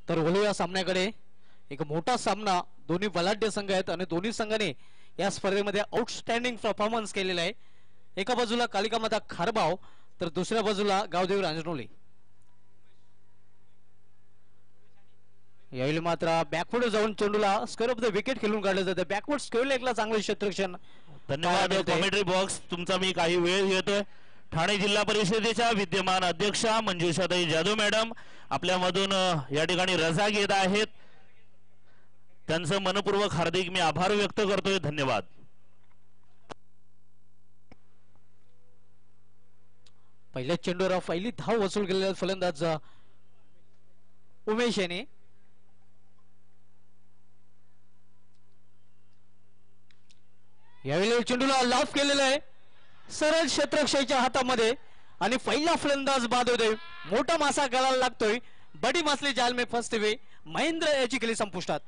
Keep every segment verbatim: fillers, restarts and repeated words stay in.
तर वळूया सामन्याकडे. एक मोठा सामना, दोन्ही बलाढ्य संघ आहेत आणि दोन्ही संघाने या स्पर्धेमध्ये आउटस्टँडिंग परफॉर्मन्स केलेला आहे. एका बाजूला कालिका माता खारबाव तर दुसऱ्या बाजूला गावदेवी रांजणोली. यावेळी मात्र बॅकवर्ड जाऊन चेंडूला स्क्वेअर ऑफ द विकेट खेळून काढलं जातं. बॅकवर्ड स्क्वेअर एकला चांगलं क्षेत्ररक्षण. धन्यवाद कॉमेंट्री बॉक्स, तुमचा मी काही वेळ घेतोय. ठाणे जिल्हा परिषदेच्या विद्यमान अध्यक्षा मंजुषाताई जाधव मॅडम आपल्यामधून या ठिकाणी रजा घेत आहेत. त्यांचं मनपूर्वक हार्दिक मी आभार व्यक्त करतोय. धन्यवाद. पहिल्या चेंडूवर पहिली धाव वसूल केलेला फलंदाज उमेश याने. यावेळी चेंडूला लाफ केलेला आहे सरळ क्षेत्ररक्षकाच्या हातामध्ये आणि पहिला फलंदाज बाद होतोय. मोठा मासा गळाला लागतोय. बडी मासली जाल में फसते हुए महेंद्र याची केली संपुष्टात.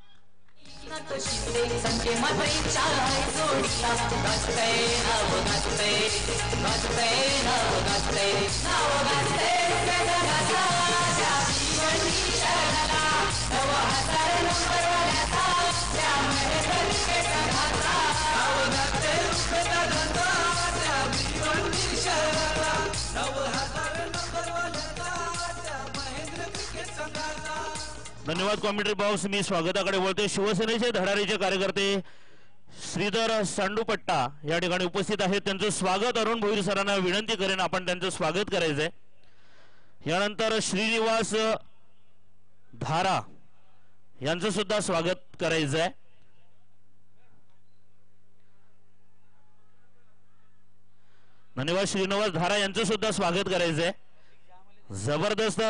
धन्यवाद कॉमेंट्री बॉक्स. मी स्वागताकडे बोलतोय. शिवसेनेचे धडारीचे कार्यकर्ते श्रीधर सांडूपट्टा या ठिकाणी उपस्थित आहेत. त्यांचं स्वागत अरुण भोईर सरांना विनंती करेन आपण त्यांचं स्वागत करायचंय. यानंतर श्रीनिवास धारा यांचं सुद्धा स्वागत करायचंय. धन्यवाद. श्रीनिवास धारा यांचं सुद्धा स्वागत करायचंय. जबरदस्त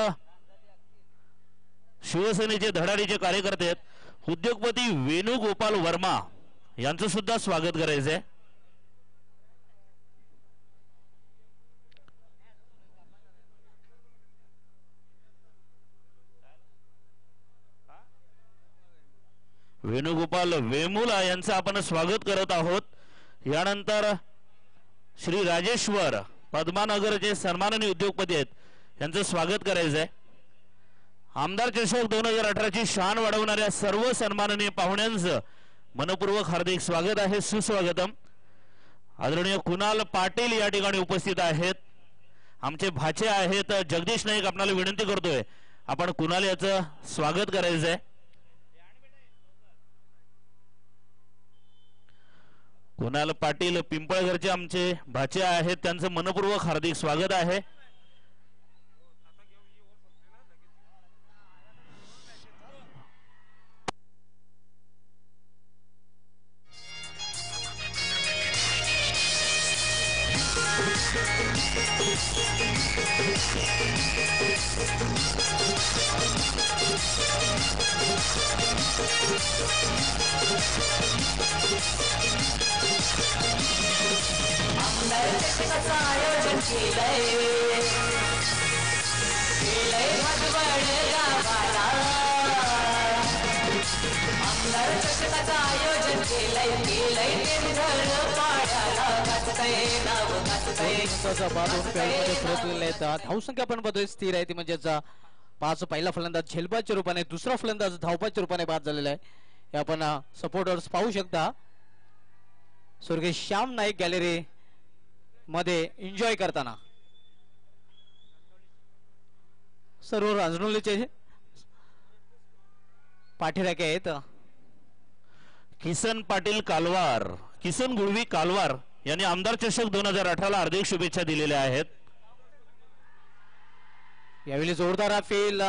शिवसेनेचे धडाडीचे कार्यकर्ते आहेत. उद्योगपती वेणुगोपाल वर्मा यांचं सुद्धा स्वागत करायचंय. वेणुगोपाल वेमुला यांचं आपण स्वागत करत आहोत. यानंतर श्री राजेश्वर पद्मानगरचे सन्माननीय उद्योगपती आहेत, यांचं स्वागत करायचंय. आमदार चषक दोन हजार अठराची शान वाढवणाऱ्या सर्व सन्माननीय पाहुण्यांचं मनपूर्वक हार्दिक स्वागत आहे. सुस्वागतम. आदरणीय कुणाल पाटील या ठिकाणी उपस्थित आहेत. आमचे भाचे आहेत जगदीश नाईक. आपल्याला विनंती करतोय आपण कुणाल याचं स्वागत करायचंय. कुणाल पाटील पिंपळघरचे आमचे भाचे आहेत, त्यांचं मनपूर्वक हार्दिक स्वागत आहे. आयोजन केलंय केलंय भगवड गावाला. आमदार चषकाचं आयोजन केलंय केलंय टेंभर पाड्याला. गाजतंय नाव गाजतंय. धावसंख्या पण बदल स्थिर आहे ती म्हणजेच पाच. पहिला फलंदाज झेलबाच्या रूपाने, दुसरा फलंदाज धावपाच्या रूपाने बाद झालेला आहे. हे आपण सपोर्टर्स पाहू शकता. स्वर्गीय श्याम नाईक गॅलरी मध्ये एन्जॉय करताना. सर्व रांजणोलीचे पाठीराखे आहेत. किसन पाटील कालवार, किसन गुळवी कालवार यांनी आमदार चषक दोन हजार अठराला हार्दिक शुभेच्छा दिलेल्या आहेत. यावेळी जोरदार appeal.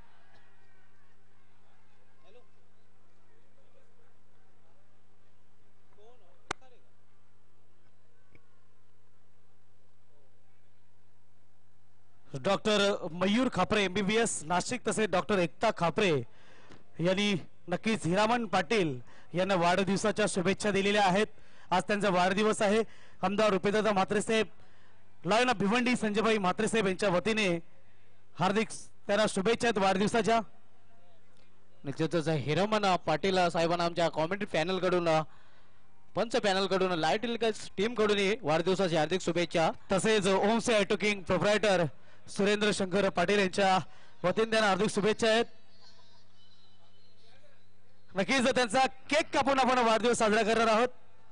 Doctor Mayur Khapre MBBS Nashik तसेच डॉक्टर एकता खापरे यांनी नक्कीच हिरामन पाटील यांना वाढदिवसाच्या शुभेच्छा दिलेल्या आहेत. आज त्यांचा वाढदिवस आहे. आमदार रुपेदादा म्हात्रे साहेब, लायना भिवंडी संजयभाई म्हात्रे साहेब यांच्या वतीने हार्दिक त्यांना शुभेच्छा आहेत वाढदिवसाच्या. निश्चितच हिरामन पाटील साहेबांना आमच्या कॉमेंट्री पॅनल कडून, पंच पॅनल कडून, लाईट टीम कडून वाढदिवसाची हार्दिक शुभेच्छा. तसेच ओमसे ऑटोकिंग प्रोप्रायटर सुरेंद्र शंकर पाटील यांच्या वतीने त्यांना हार्दिक शुभेच्छा आहेत. नक्कीच त्यांचा केक कापून आपण वाढदिवस साजरा करणार आहोत.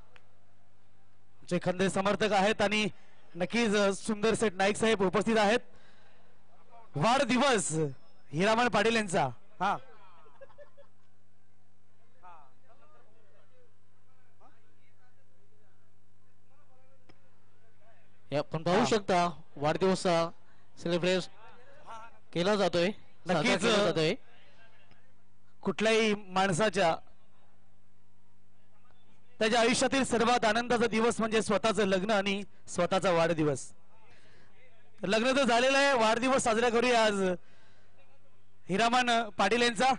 जे खंदे समर्थक आहेत आणि नक्कीच सुंदर सेठ नाईक साहेब उपस्थित आहेत. वाढदिवस हिरामण पाटील यांचा. हा हे आपण पाहू शकता वाढदिवस सेलिब्रेट केला जातोय, साजरा नक्कीच. केला जातोय. कुठल्याही माणसाच्या त्याच्या आयुष्यातील सर्वात आनंदाचा दिवस म्हणजे स्वतःचं लग्न आणि स्वतःचा वाढदिवस. लग्न तर झालेलं आहे, वाढदिवस साजरा करूया आज हिरामण पाटील यांचा.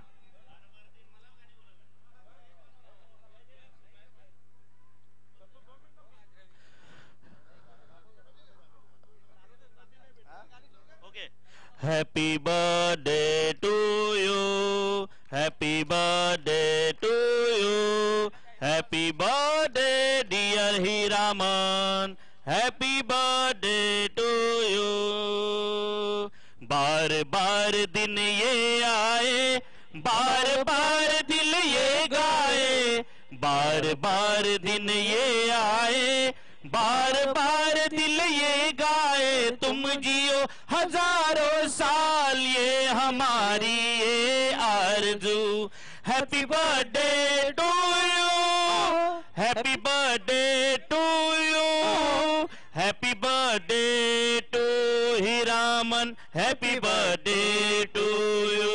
Happy birthday to you, happy birthday to you, happy birthday dear Hiraman, happy birthday to you. बार बार दिन ये आए, बार बार दिल ये गाए, बार बार दिन ये आए, बार बार दिल ये गाए, तुम जियो हजारों साल ये हमारी ये आरज़ू. Happy birthday to you, happy birthday to you, happy birthday to Hiraman, happy birthday to you.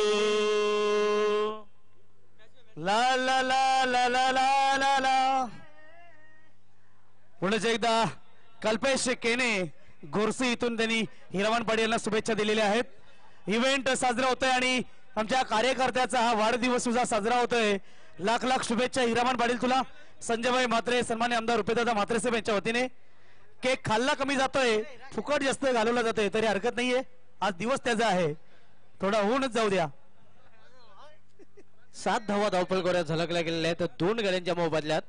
ला ला ला ला ला ला ला ला. पुढेच एकदा कल्पेश केने गोरसी इथून त्यांनी हिरामण पाटील यांना शुभेच्छा दिलेल्या आहेत. इव्हेंट साजरा होतोय आणि आमच्या कार्यकर्त्याचा हा वाढदिवस सुद्धा साजरा होतोय. लाख लाख शुभेच्छा हिरामण पाटील तुला. संजयभाई म्हात्रे सन्मान्य आमदार रुपेदादा म्हात्रे साहेब यांच्या वतीने. केक खाल्ला कमी जातोय, फुकट जास्त घालवला जातोय तरी हरकत नाहीये, आज दिवस त्याचा आहे, थोडा होऊनच जाऊ द्या. सात धावा धावपळ गोऱ्या झलकल्या गेलेल्या आहेत दोन गड्यांच्या मोबदल्यात.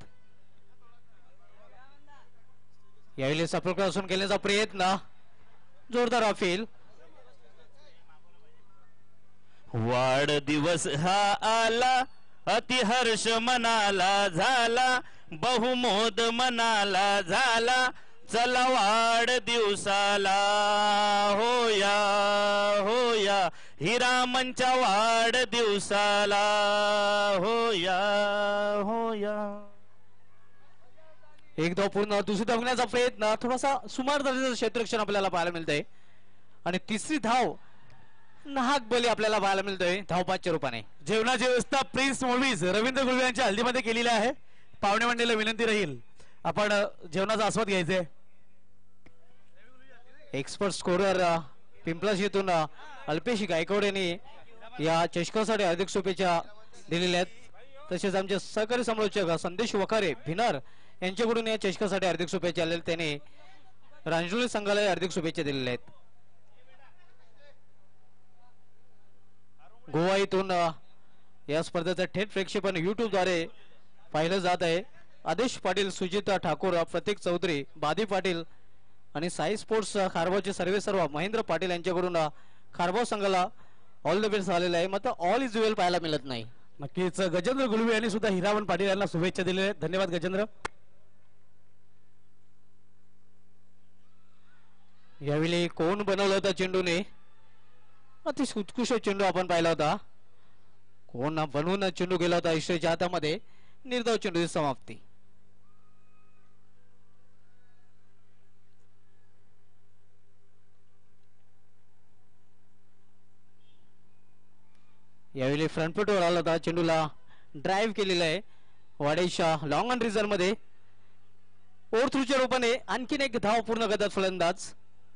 यावेळी सफलकासून केल्याचा प्रयत्न जोरदार अपील. वाढदिवस हा आला, अति हर्ष मनाला झाला, बहुमोद मनाला झाला, चला वाढदिवसाला होया होया, हिरामनच्या वाढदिवसाला होया होया. एक धाव पूर्ण, दुसरी धाव घेण्याचा प्रयत्न, थोडासा सुमार दर्जाचं क्षेत्ररक्षण आपल्याला पाहायला मिळतंय आणि तिसरी धाव नाहक बली आपल्याला पाहायला मिळतोय धावपाच्या रूपाने. जेवणाची व्यवस्था प्रिन्स मोळवीज रवींद्र गुळवे यांच्या हल्दीमध्ये केलेली आहे. पाहुणे मंडळीला विनंती राहील आपण जेवणाचा आस्वाद घ्यायचा. एक्सपर्ट स्कोरर पिंपलाश येथून अल्पेश गायकवाड यांनी या चषकासाठी हार्दिक शुभेच्छा दिलेल्या आहेत. तसेच आमचे सहकारी समालोचक संदेश वखारे भिनार यांच्याकडून या चषकासाठी हार्दिक शुभेच्छा आलेल्या, त्याने रांजोली संघाला हार्दिक शुभेच्छा दिलेल्या आहेत. गोवा इथून या स्पर्धेचं थेट प्रक्षेपण युट्यूब द्वारे पाहिलं जात आहे. आदेश पाटील, सुजिता ठाकूर, प्रतीक चौधरी, बादी पाटील आणि साई स्पोर्ट्स खारबावचे सर्वे सर्व महेंद्र पाटील यांच्याकडून खारबाव संघाला ऑल द बेस्ट झालेला आहे. मात्र ऑल इज वेल पाहायला मिळत नाही. नक्कीच गजेंद्र गुळवे यांनी सुद्धा हिरामण पाटील यांना शुभेच्छा दिलेल्या आहेत. धन्यवाद गजेंद्र. यावेळी कोण बनवला होता चेंडूने, अति उत्कृष्ट चेंडू आपण पाहिला होता. कोण बनवून चेंडू गेला होता ईश्वरीच्या हातामध्ये. निर्धाव चेंडूची समाप्ती. यावेळी फ्रंटफुटवर आला होता, चेंडूला ड्राईव्ह केलेला आहे वाडेशा लॉंग ऑन रिझर्व मध्ये. ओव्हर थ्रूच्या रूपाने आणखीन एक धाव पूर्ण करतात फलंदाज.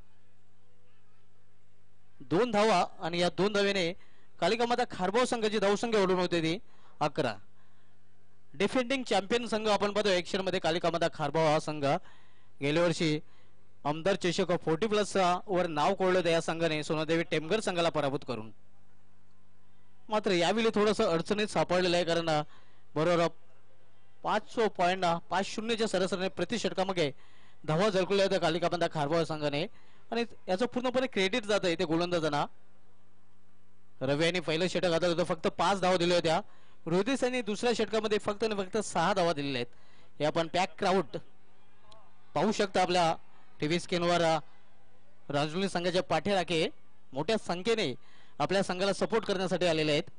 दोन धावा आणि या दोन धावेने कालिका माता खारबाव संघाची धावसंख्या ओढून होते ती अकरा. डिफेंडिंग चॅम्पियन संघ आपण पाहतो ऍक्शन मध्ये कालिका माता खारबाव हा संघ. गेल्या वर्षी आमदार चषक फोर्टी प्लस वर नाव कोरलं होतं या संघाने सोनादेवी टेमघर संघाला पराभूत करून. मात्र यावेळी थोडस अडचणीत सापडलेलं आहे, कारण बरोबर पाच पॉईंट पाच शून्यच्या सरासरीने प्रति षटकामध्ये धावा झळकल्या होत्या कालिका माता खारबाव संघाने आणि याचं पूर्णपणे क्रेडिट जात आहे ते गोलंदाजांना. रवी यांनी पहिलं षटक घातलं होतं, फक्त पाच धावा दिल्या होत्या, रोहित यांनी दुसऱ्या षटकामध्ये फक्त आणि फक्त सहा धावा दिलेल्या आहेत. हे आपण पॅक क्राऊड पाहू शकता आपल्या टीव्ही स्क्रीनवर. राजौरी संघाच्या पाठीराखे मोठ्या संख्येने आपल्या संघाला सपोर्ट करण्यासाठी आलेले आहेत.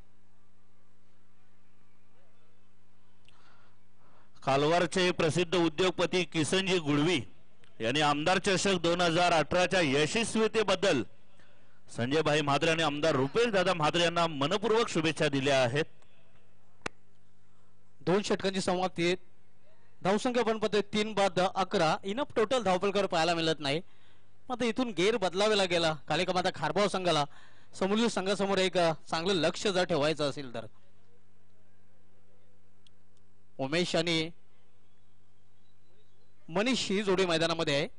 कालवारचे प्रसिद्ध उद्योगपती किसनजी गुळवी यांनी आमदार चषक दोन हजार अठराच्या यशस्वीतेबद्दल संजय भाई म्हात्रे आणि आमदार रुपेश दादा म्हात्रे यांना मनपूर्वक शुभेच्छा दिल्या आहेत. दोन षटकांची समाप्ती. धावसंख्या पण पद्धत तीन बाद अकरा. इनफ टोटल धावपलकर पाहायला मिळत नाही. आता इथून गेर बदलावेला गेला कालिका माता खारबाव संघाला. समोरील संघासमोर एक चांगलं लक्ष जर ठेवायचं असेल तर उमेश आणि मनीष ही जोडी मैदानामध्ये आहे.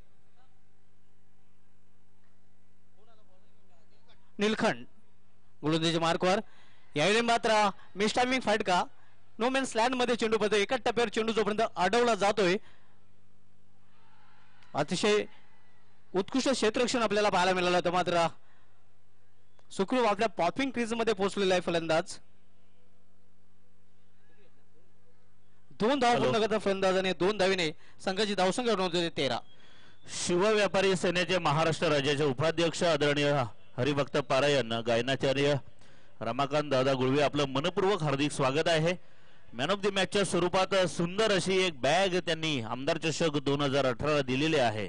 निलखंड गोलंदाजी मार्कवर. यावेळी मात्र मिस टायमिंग फाईट का नो मॅन्स लँड मध्ये चेंडू पडतो. एका टप्प्यावर चेंडू जोपर्यंत अडवला जातोय अतिशय उत्कृष्ट क्षेत्ररक्षण आपल्याला पाहायला मिळालं होतं. मात्र सुखरूप आपल्या पॉपिंग क्रीज मध्ये पोहोचलेला आहे फलंदाज. दोन धाव पूर्ण करता फलंदाजाने दोन धावीने संघाची धावसंख्या नोंदवली तेरा. शिवव्यापारी सेनेचे महाराष्ट्र राज्याचे उपाध्यक्ष आदरणीय हरिभक्त पारायण गायनाचार्य रमाकांत दादा गुळवे आपलं मनपूर्वक हार्दिक स्वागत आहे. मॅन ऑफ द मॅचच्या स्वरूपात सुंदर अशी एक बॅग त्यांनी आमदार चषक दोन हजार अठरा दिलेले आहे.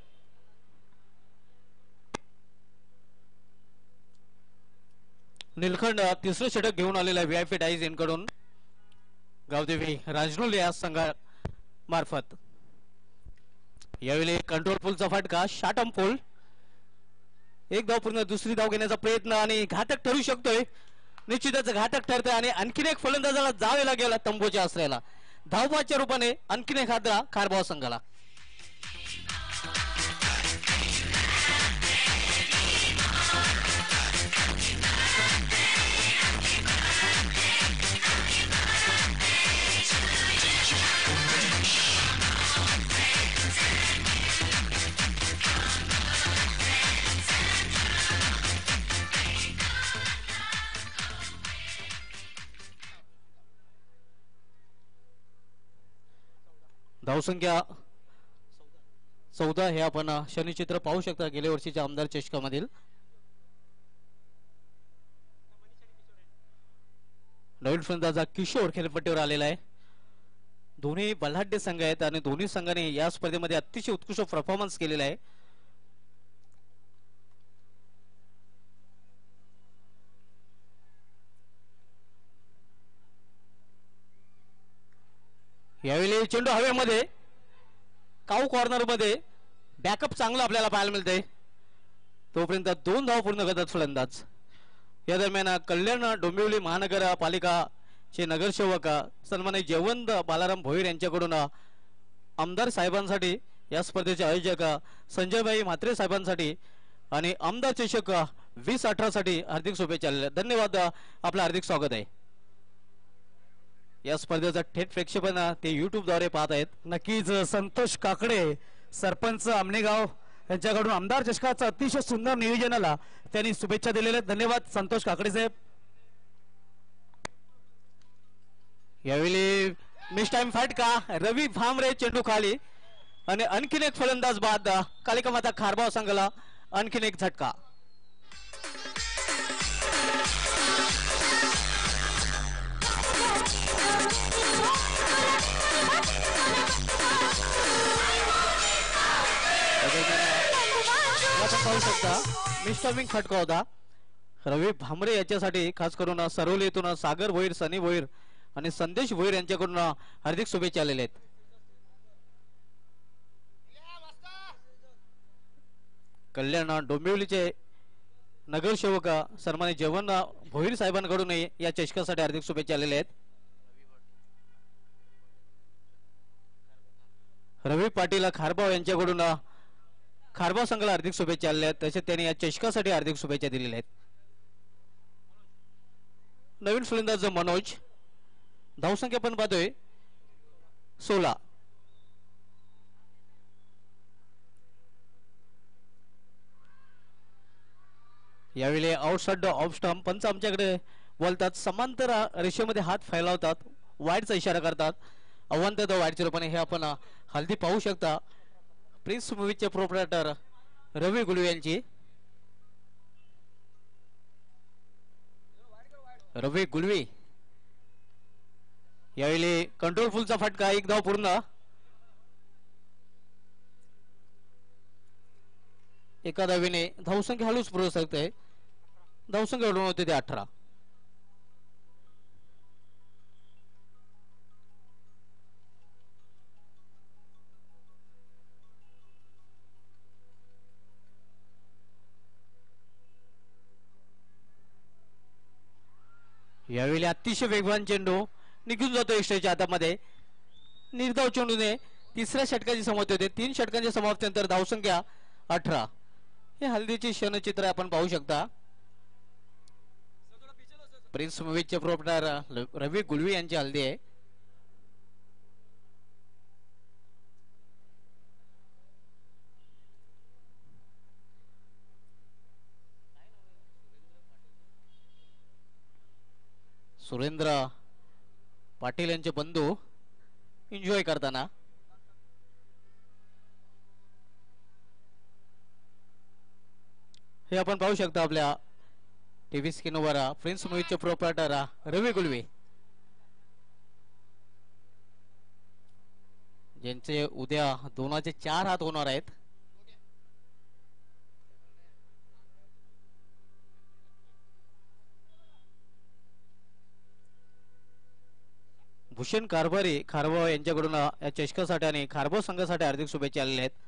निलखंड तिसरं षटक घेऊन आलेला आहे व्हीआयपी डाईज यांकडून गावदेवी राजनोली या संघा मार्फत. यावेळी कंट्रोल पूलचा फटका शाटम पूल. एक धाव पूर्ण दुसरी धाव घेण्याचा प्रयत्न आणि घातक ठरू शकतोय. निश्चितच घातक ठरतोय आणि आणखीन एक फलंदाजाला जावेला गेला तंबूच्या आश्रयाला. धावपाच्या रूपाने आणखीन एक हादरा खारबाव संघाला. धावसंख्या चौदा हे आपण शनिचित्र पाहू शकता गेल्या वर्षीच्या आमदार चषकामधील. नवीन फलंदाज किशोर खेळपट्टीवर आलेला आहे. दोन्ही बलाढ्य संघ आहेत आणि दोन्ही संघाने या स्पर्धेमध्ये अतिशय उत्कृष्ट परफॉर्मन्स केलेला आहे. यावेळी चेंडू हवेमध्ये काऊ कॉर्नर मध्ये बॅकअप चांगलं आपल्याला पाहायला मिळतंय. तोपर्यंत दोन धाव पूर्ण करतात फलंदाज. या दरम्यान कल्याण डोंबिवली महानगरपालिकाचे नगरसेवक सन्माननीय जयवंत बालाराम भोईर यांच्याकडून आमदार साहेबांसाठी या स्पर्धेचे आयोजक संजयभाई म्हात्रे साहेबांसाठी आणि आमदार चषक वीस अठरा साठी हार्दिक शुभेच्छा. धन्यवाद. आपलं हार्दिक स्वागत आहे. या स्पर्धेचा थेट प्रक्षेपण ते युट्यूब द्वारे पाहत आहेत. नक्कीच संतोष काकडे सरपंच आमनेगाव यांच्याकडून आमदार चषकाचं अतिशय सुंदर नियोजनाला त्यांनी शुभेच्छा दिलेल्या आहेत. धन्यवाद संतोष काकडे साहेब. यावेळी मिस टाइम फटका रवी भामरे चेंडू खाली आणि आणखीन एक फलंदाज बाद. कालिका माता खारबाव संघाला आणखीन एक झटका. पाहू शकता मिस्टरमिंग फटका होता रवी भामरे याच्यासाठी. खास करून सरवलीतून सागर भोईर, सनी भोईर आणि संदेश भोईर यांच्याकडून हार्दिक शुभेच्छा आलेल्या आहेत. कल्याण डोंबिवलीचे नगरसेवक सन्माननीय जयवंत भोईर साहेबांकडून या चषकासाठी हार्दिक शुभेच्छा आलेल्या आहेत. रवी पाटील खारबाव यांच्याकडून खारबाव संघाला हार्दिक शुभेच्छा आलेल्या आहेत. तसेच त्यांनी या चषकासाठी हार्दिक शुभेच्छा दिलेल्या आहेत. नवीन फलंदाज मनोज. धावसंख्या पण पाहतोय सोळा. यावेळी आउटसाइड ऑफ स्टंप पंच आमच्याकडे बोलतात, समांतर रेषेमध्ये हात फैलावतात, वाईटचा इशारा करतात. अवंत द वाईटच्या रूपाने हे आपण हल्दी पाहू शकता. प्रिन्स मूवीचे प्रोप्रायटर रवी गुलवे यांची. रवी गुलवे यावेळी कंट्रोल फुलचा फटका, एक धाव पूर्ण. एका धावेने धावसंख्या हळूच पुरवू शकते. धावसंख्या ओढून होते ते अठरा. यावेळी अतिशय वेगवान चेंडू निघून जातो एक्स्ट्राच्या हातामध्ये. निर्धाव चेंडूने तिसऱ्या षटकाची समाप्ती होते. तीन षटकांच्या समाप्तीनंतर धावसंख्या अठरा. हे हल्दीचे क्षणचित्र आपण पाहू शकता. प्रिन्स मूवीचे प्रोप्रायटर रवी गुलवी यांची हल्दी आहे. सुरेंद्र पाटील यांचे बंधू एन्जॉय करताना. हे आपण पाहू शकता आपल्या टीव्ही स्क्रीनवर. प्रिन्स मूवीचे प्रोप्रायटर रवी गुलवे ज्यांचे उद्या दोनाचे चार हात होणार आहेत. भूषण कारभारी खारबाव यांच्याकडून या चषकासाठी आणि खारबाव संघासाठी हार्दिक शुभेच्छा आलेल्या आहेत.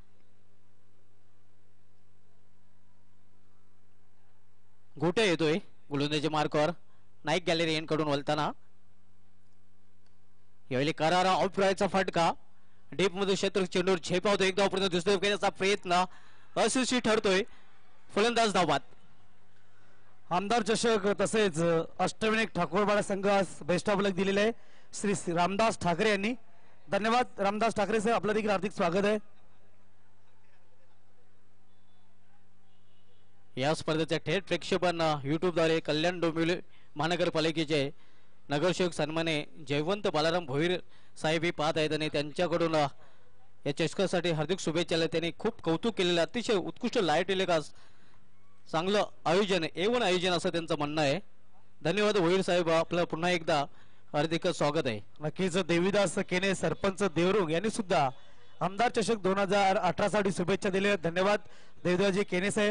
गोट्या येतोय गोलंदाजी मार्कवर नाईक गॅलरी यांकडून वलताना. यावेळी करारा ऑफ रायचा फटका, डीप मध्ये क्षेत्र चेंडूवर झेपावतो. एक धाव पर्यंत दुसऱ्या विकेटचा प्रयत्न अयशस्वी ठरतोय. फलंदाज धावबाद. आमदार चषक तसेच अष्टविनायक ठाकूरवाडा संघास बेस्ट ऑफ लक दिलेले आहे श्री रामदास ठाकरे यांनी. धन्यवाद रामदास ठाकरे साहेब, आपलं देखील हार्दिक स्वागत आहे. या स्पर्धेचे थेट प्रक्षेपण युट्यूबद्वारे कल्याण डोंबिवली महानगरपालिकेचे नगरसेवक सन्माने जयवंत बालाराम भोईर साहेब हे पाहत आहेत आणि त्यांच्याकडून या चषकासाठी हार्दिक शुभेच्छा. त्यांनी खूप कौतुक केलेलं, अतिशय उत्कृष्ट लाईट टेलिकास्ट, चांगलं आयोजन, एवन आयोजन असं त्यांचं म्हणणं आहे. धन्यवाद भोईर साहेब, आपलं पुन्हा एकदा हार्दिक स्वागत आहे. नक्कीच देवीदास केने सरपंच देवरुंग यांनी सुद्धा आमदार चषक दोन हजार अठरा साठी शुभेच्छा दिल्या. धन्यवाद देवदासजी केने साहेब.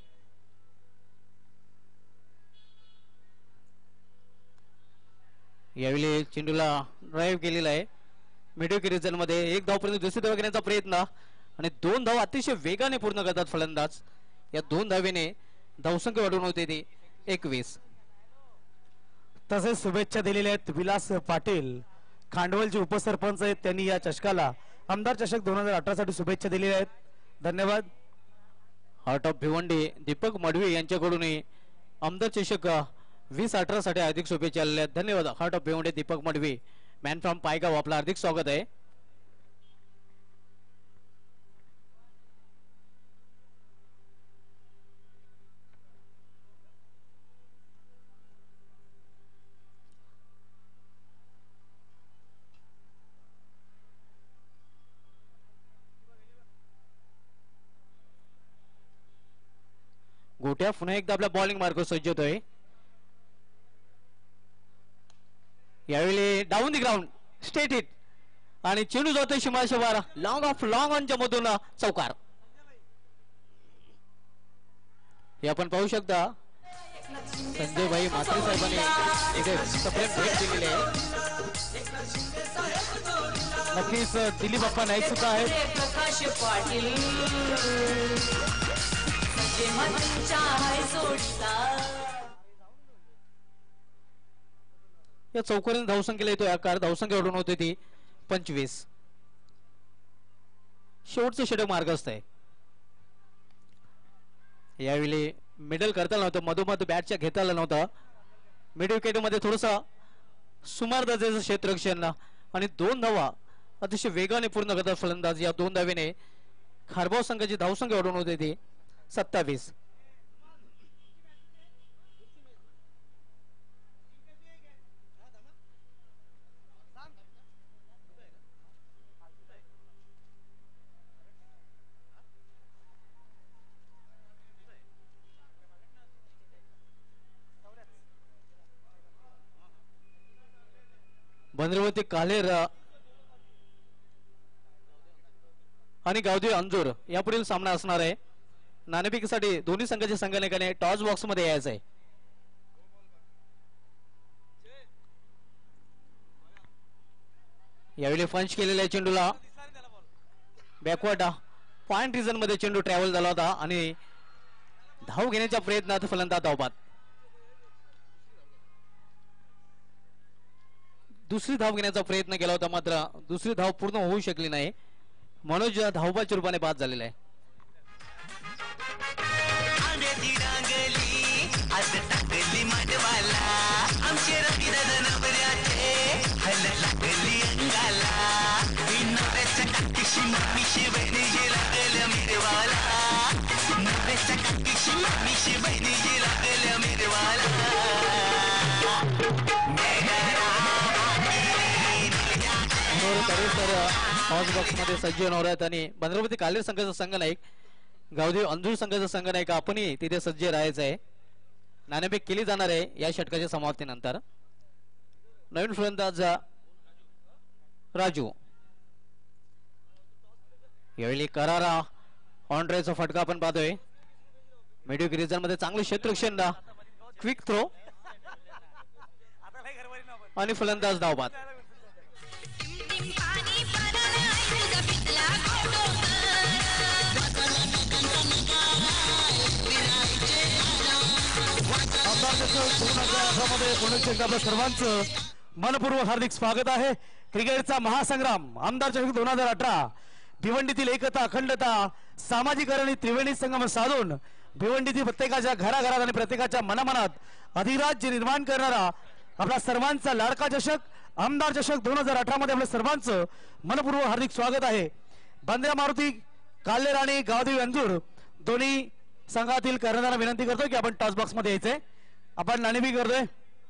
यावेळी चेंडूला ड्राईव्ह केलेला आहे मिडल रिजन मध्ये. एक धाव पर्यंत दुसरी धाव घेण्याचा प्रयत्न आणि दोन धाव अतिशय वेगाने पूर्ण करतात फलंदाज. या दोन धावेने धावसंख्या वाढवून होते ती एकवीस. तसेच शुभेच्छा दिलेल्या आहेत विलास पाटील खांडवलचे उपसरपंच आहेत. त्यांनी या चषकाला आमदार चषक दोन हजार अठरा साठी शुभेच्छा दिलेल्या आहेत. धन्यवाद. हार्ट ऑफ भिवंडी दीपक मडवी यांच्याकडून आमदार चषक वीस अठरा साठी हार्दिक शुभेच्छा आलेल्या आहेत. धन्यवाद heart of Bhiwandi Deepak Madavi, man from Paygaon, आपलं हार्दिक स्वागत आहे. गोट्या पुन्हा एकदा आपल्या बॉलिंग मार्ग सज्ज होतोय. यावेळी down the ground straight hit आणि चेंडू जातोय शिमाशेवार लॉंग ऑफ लॉंग ऑनच्या मधून चौकार. हे आपण पाहू शकता संजय भाई म्हात्रे साहेबांनी इथे सप्रेम भेट दिलेली आहे. नक्कीच दिलीप बाप्पा नाईक सुद्धा आहेत. प्रकाश पाटील या चौकारीने धावसंख्येला येतोय आकार. धावसंख्या ओढून होते ती पंचवीस. शेवटचं षटक मार्गस्थ आहे. यावेळी मिडल करता आलं नव्हतं, मधोमध बॅटच्या घेता आलं नव्हतं. मिड विकेट मध्ये थोडसा सुमार दर्जाचं क्षेत्ररक्षण आणि दोन धावा अतिशय वेगाने पूर्ण करतात फलंदाज. या दोन धावेने खारबाव संघाची धावसंख्या ओढून होते ती सत्तावीस. बंदरवती कालेर आणि गावदेवी अंजूर यापुढील सामना असणार आहे. नाणेफेकीसाठी दोन्ही संघाच्या संघाने टॉस बॉक्स मध्ये यायचं आहे. यावेळी पंच केलेल्या चेंडूला बॅकवर्ड पॉइंट रिजन मध्ये चेंडू ट्रॅव्हल झाला होता आणि धाव घेण्याच्या प्रयत्नात फलंदाज धावबाद. दुसरी धाव घेण्याचा प्रयत्न केला होता मात्र दुसरी धाव पूर्ण होऊ शकली नाही. मनोज धावबाच्या रूपाने बाद झालेला आहे. हॉस बॉक्स मध्ये सज्ज होणार आहेत आणि बंदरवती कालेर संघाचा संघ नाईक गावदेवी अंजूर संघाचा संघ नाईक आपणही तिथे सज्ज राहायचं आहे. नाणेफेक केली जाणार आहे या षटकाच्या समाप्तीनंतर. नवीन फलंदाज राजू. यावेळी करारा ऑनड्रायचा फटका आपण पाहतोय. मिडविक रिजन मध्ये चांगलं क्षेत्ररक्षण क्विक थ्रो आणि फलंदाज धावबाद. सर्वांचं मनपूर्वक हार्दिक स्वागत आहे. क्रिकेटचा महासंग्राम आमदार चषक दोन हजार अठरा भिवंडीतील एकता अखंडता सामाजिकरण आणि त्रिवेणी संगम साधून भिवंडीतील प्रत्येकाच्या घराघरात आणि प्रत्येकाच्या मनामनात अधिराज्य निर्माण करणारा आपला सर्वांचा लाडका चषक आमदार चषक दोन हजार अठरा मध्ये आपल्या सर्वांचं मनपूर्वक हार्दिक स्वागत आहे. बंद्रा मारुती कालेर आणि गावदेवी अंजूर दोन्ही संघातील कर्णधारांना विनंती करतोय की आपण टॉस बॉक्स मध्ये यायचंय. आपण नाणेफेक करतोय.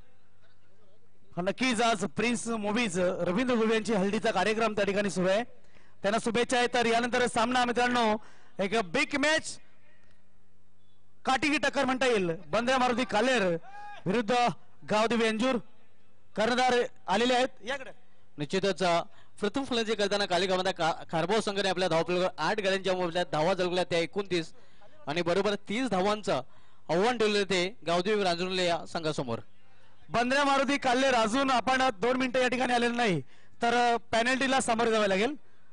नक्कीच आज प्रिन्स मूवीज रवींद्र गुरु यांची हल्दीचा कार्यक्रम त्या ठिकाणी सुरू आहे. त्यांना शुभेच्छा आहेत. तर यानंतर सामना मित्रांनो एक बिग मॅच काटिकी टक्कर म्हणता येईल. बंद्रा मारुती कालेर विरुद्ध गावदेवी अंजूर. कर्णधार आलेले आहेत याकडे. निश्चितच प्रथम फलंदाजी करताना कालिकामध्ये खारबाव संघाने आपल्या धावपळीवर आठ गाड्यांच्या मोबदल्यात धावा जळवल्या त्या एकोणतीस आणि बरोबर तीस धावांचं आव्हान ठेवले ते गावदेवी रांजणले या संघासमोर. बंद्रा मारुती कालेर अजून आपण दोन मिनिटं या ठिकाणी आलेलं नाही तर पेनल्टीला सामोरे जावे लागेल.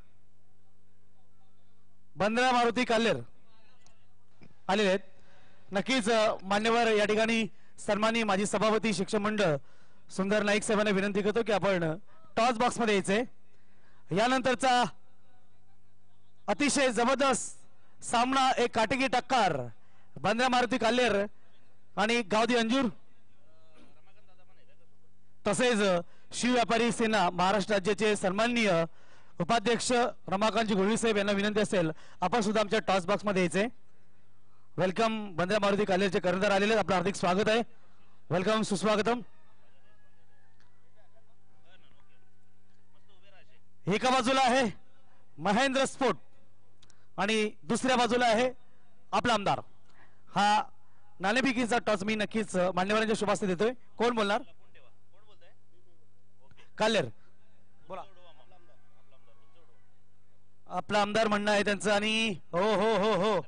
बंद्रा मारुती कालेर आलेले आहेत. नक्कीच मान्यवर या ठिकाणी सन्मानी माजी सभापती शिक्षण मंडळ सुंदर नाईक साहेबांना विनंती करतो की आपण टॉस बॉक्स मध्ये यायचे. यानंतरचा अतिशय जबरदस्त सामना एक काटेकी टक्कर बंद्रा मारुती कालेर आणि गावदेवी अंजूर. तसेच शिव व्यापारी सेना महाराष्ट्र राज्याचे सन्माननीय उपाध्यक्ष रमाकांतजी घोळवी साहेब यांना विनंती असेल आपण सुद्धा आमच्या टॉस बॉक्स मध्ये यायचे. वेलकम. बंद्रा मारुती कालेरचे कर्णधार आलेले आपलं हार्दिक स्वागत आहे. वेलकम सुस्वागतम. एका बाजूला आहे महेंद्र स्पोर्ट आणि दुसऱ्या बाजूला आहे आपला आमदार. हा नाणेफेकीचा टॉस मी नक्कीच मान्यवरांच्या शुभास्ते देतोय. कोण बोलणार? कालेर बोला. आपला आमदार म्हणणं आहे त्यांचं आणि हो हो हो हो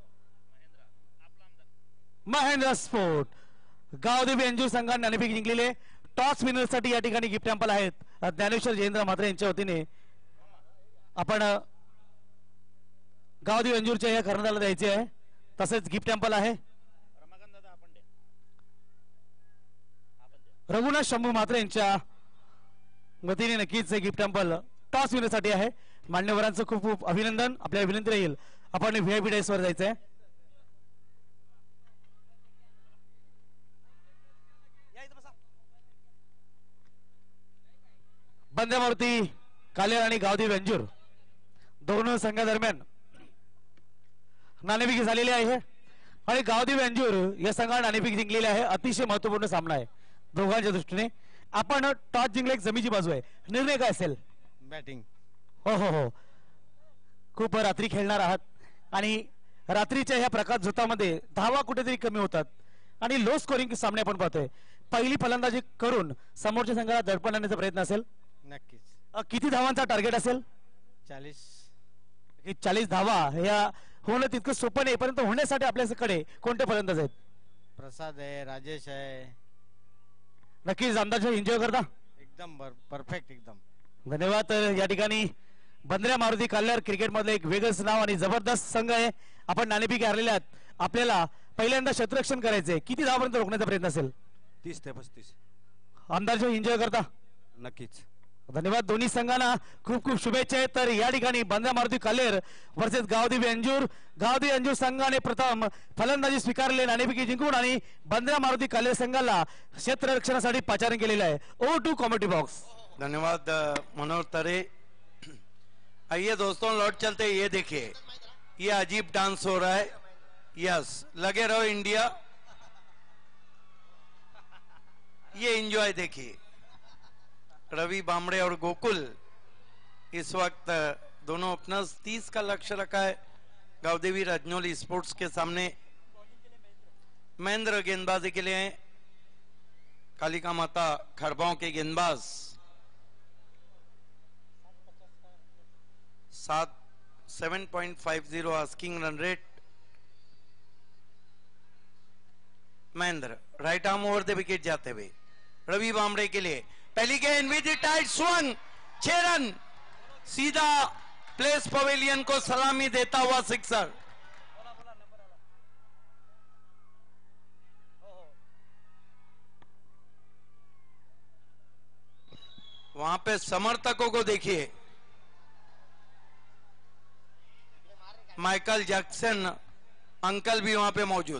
महेंद्र स्पोर्ट गावदेवी अंजूर संघाने नाणेफेक जिंकलेले. टॉस विनर साठी या ठिकाणी गिफ्ट टॅम्पल आहेत. ज्ञानेश्वर जयेंद्र म्हात्रे यांच्या वतीने आपण गावदेवी अंजूरच्या या कर्णधाराला द्यायचे आहे. तसेच गिफ्ट टॅम्पल आहे. रघुनाथ शंभू म्हात्रे यांच्या वतीने नक्कीच गिफ्ट टॅम्पल टॉस विनरसाठी आहे. मान्यवरांचं खूप खूप अभिनंदन. आपल्याला विनंती राहील आपण व्हीआयपी डायस वर जायचंय. बंद्रा मारुती कालेर आणि गावदेवी अंजूर दोन संघादरम्यान नाणेफेक झालेली आहे आणि गावदेवी अंजूर या संघाने नाणेफेक जिंकलेली आहे. अतिशय महत्वपूर्ण सामना आहे दोघांच्या दृष्टीने. आपण टॉस जिंकले एक जमीची बाजू आहे. निर्णय काय असेल? बॅटिंग. हो हो हो खूप रात्री खेळणार आहात आणि रात्रीच्या ह्या प्रकाश झोतामध्ये धावा कुठेतरी कमी होतात आणि लो स्कोरिंग सामने आपण पाहतोय. पहिली फलंदाजी करून समोरच्या संघाला दडपण आणण्याचा प्रयत्न असेल. नक्कीच अ, किती धावांचा टार्गेट असेल? चाळीस. की चाळीस धावा या होणं तितकं सोपं नाही, परंतु होण्यासाठी आपल्याकडे कोणते फलंदाज आहेत? प्रसाद आहे, राजेश आहे. नक्कीच अंदाज एन्जॉय करता. एकदम परफेक्ट एकदम. धन्यवाद. तर या ठिकाणी बंद्र्या मारुती कल्याण क्रिकेट मधलं एक वेगळंच नाव आणि जबरदस्त संघ आहे. आपण नाणेफेकी हरलेले आहात. आपल्याला पहिल्यांदा शतरक्षण करायचंय. किती धावापर्यंत रोखण्याचा प्रयत्न असेल? तीस ते पस्तीस. अंदाज एन्जॉय करता. नक्कीच. धन्यवाद. दोन्ही संघांना खूप खूप शुभेच्छा आहेत. तर या ठिकाणी बंद्रा मारुती कालेर वर्सेस गावदेवी अंजूर. गावदेवी अंजूर संघाने प्रथम फलंदाजी स्वीकारले, नाणेफेकी जिंकून आणि बंद्रा मारुती कालेर संघाला क्षेत्ररक्षणासाठी पाचारण केलेलं आहे. O two comedy box. धन्यवाद मनोहर तरे. आइए दोस्तों लौट चलते. ये देखिए ये अजीब डांस हो रहा है. यस लगे रहो इंडिया. ये एंजॉय देखिए. रवि बामड़े और गोकुल इस वक्त दोनों ओपनर्स. तीस का लक्ष्य रखा है गावदेवी रजनोली स्पोर्ट्स के सामने. महेंद्र गेंदबाजी के लिए कालिका माता खरबाओं के गेंदबाज. सात seven point five zero asking run rate. Mahendra right arm over the wicket जाते हुए रवि बामड़े के लिए पहली गेंद विद टाइट स्वंग. छह रन सीधा प्लेस पवेलियन को सलामी देता हुआ सिक्सर. वहां पे समर्थकों को देखिए. माइकल जैक्सन अंकल भी वहां पे मौजूद.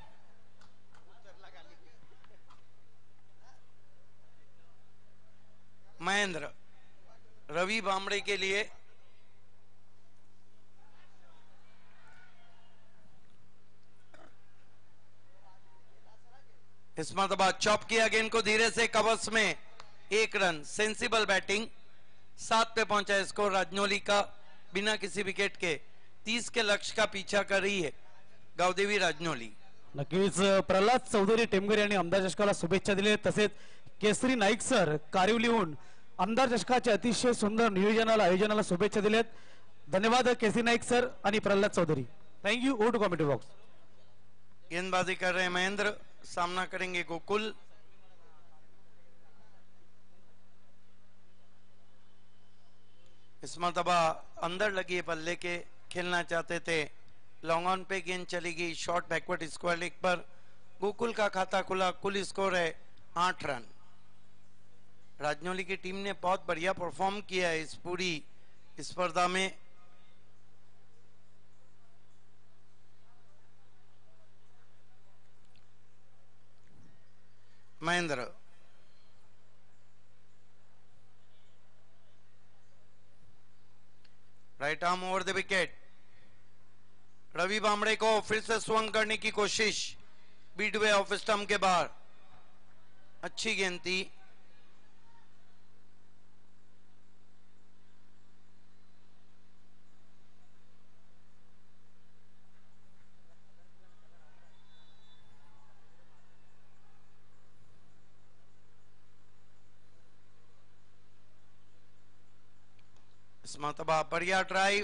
महेंद्र रवि बामड़े के लिए इस मरतबा चॉप किया गेंद को धीरे से कवर्स में. एक रन सेंसिबल बैटिंग. सात पे पहुंचा स्कोर राजनोली का बिना किसी विकेट के. तीस के लक्ष्य का पीछा कर रही है गावदेवी राजनोली. नक्कीच प्रल्हाद चौधरी टेमगर यांनी आमदार चषकाला शुभेच्छा दिल्या. तसेच केसरी नाईक सर कारिवलीहून आमदार चषकाच्या अतिशय सुंदर नियोजनाला आयोजनाला शुभेच्छा दिल्यात. धन्यवाद केसरी नाईक सर आणि Pralhad Chaudhari. Thank you. O two comedy box. गेंदबाजी कर रहे हैं महेंद्र. सामना करेंगे गोकुल. इस मरतबा अंदर लगी बल्ले के खेलना चाहते थे. लॉन्ग ऑन पे गेंद चली गई. शॉर्ट बैकवर्ड स्क्वायर लेग पर. गोकुल का खाता खुला. कुल स्कोर है आठ रन. राजनोली की टीम ने बहुत बढ़िया परफॉर्म किया है इस पूरी स्पर्धा में. Mahendra right arm over the wicket. Ravi Bamde को फिर से स्वंग करने की कोशिश. बीट वे ऑफ स्टंप के बाहर. अच्छी गेंद थी. इस मरतबा बढ़िया ड्राइव.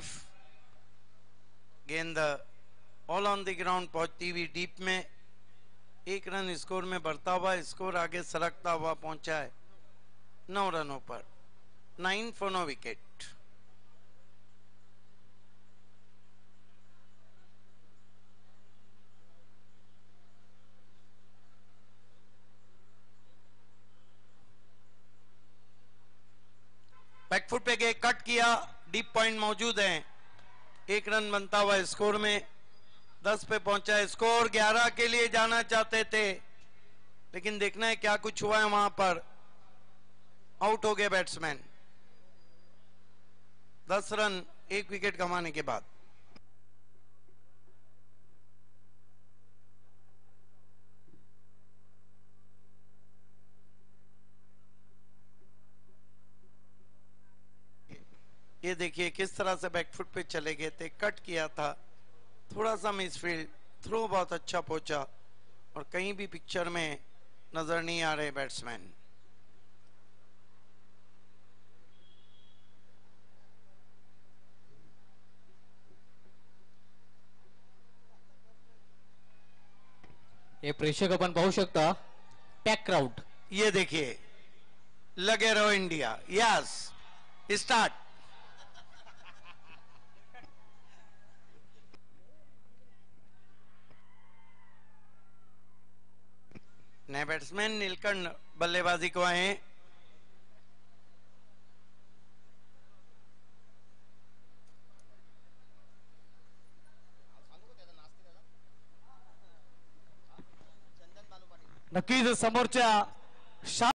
गेंद ऑल ऑन द ग्राउंड पहुंचती हुई डीप में. एक रन स्कोर में बढ़ता हुआ स्कोर आगे सरकता हुआ पहुंचा है नौ रनों पर. Nine for no wicket. Back foot पे गए. Cut KIA. डीप पॉइंट मौजूद है. एक रन बनता हुआ स्कोर में. दस पे पहुंचा स्कोर. ग्यारह के लिए जाना चाहते थे लेकिन देखना है क्या कुछ हुआ है वहां पर. आउट हो गए बैट्समैन. दस रन एक विकेट गंवाने के बाद. ये देखिए किस तरह से बैकफुट पे चले गए थे. कट किया था. थोड़ा सा मिसफील्ड. थ्रो बहुत अच्छा पहुंचा और कहीं भी पिक्चर में नजर नहीं आ रहे बैट्समैन. हे प्रेक्षक आपण पाहू शकता पॅक क्राउड. ये देखिए लगे रहो इंडिया. Yes start. नए बैट्समैन नीलकंठ बल्लेबाजी को आए. नक्कीच समोरच्या